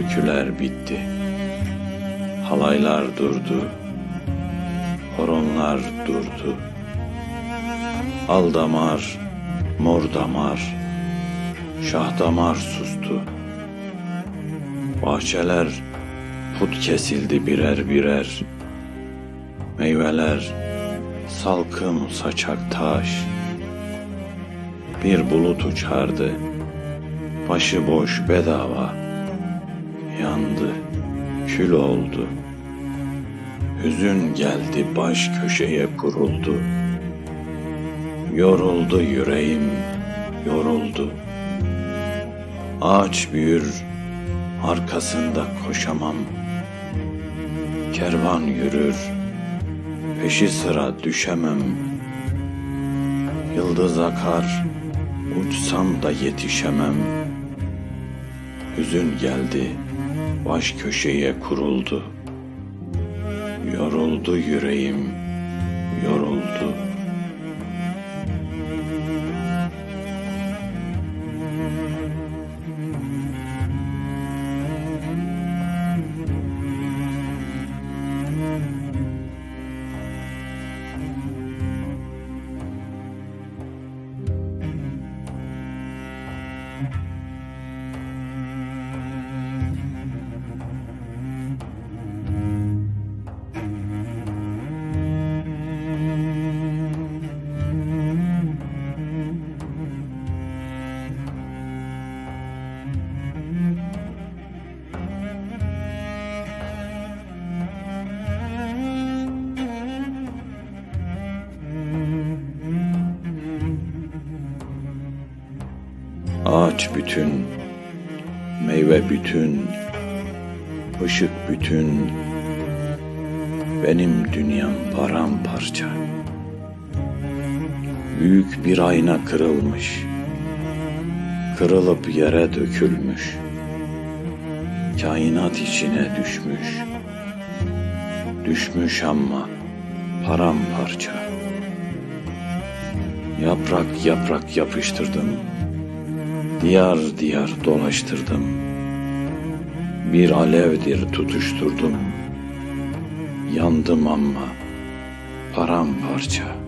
türküler bitti. Halaylar durdu, horonlar durdu. Al damar, mor damar, şah damar sustu. Bahçeler put kesildi birer birer. Meyveler salkım saçak taş. Bir bulut uçardı, başıboş bedava. Yandı, kül oldu. Hüzün geldi, baş köşeye kuruldu. Yoruldu yüreğim, yoruldu. Ağaç büyür, arkasında koşamam. Kervan yürür, peşi sıra düşemem. Yıldız akar, uçsam da yetişemem. Hüzün geldi, baş köşeye kuruldu. Yoruldu yüreğim, yoruldu. Ağaç bütün, meyve bütün, ışık bütün, benim dünyam paramparça. Büyük bir ayna kırılmış, kırılıp yere dökülmüş. Kainat içine düşmüş, düşmüş ama paramparça. Yaprak yaprak yapıştırdım, diyar diyar dolaştırdım. Bir alevdir tutuşturdum. Yandım ama paramparça.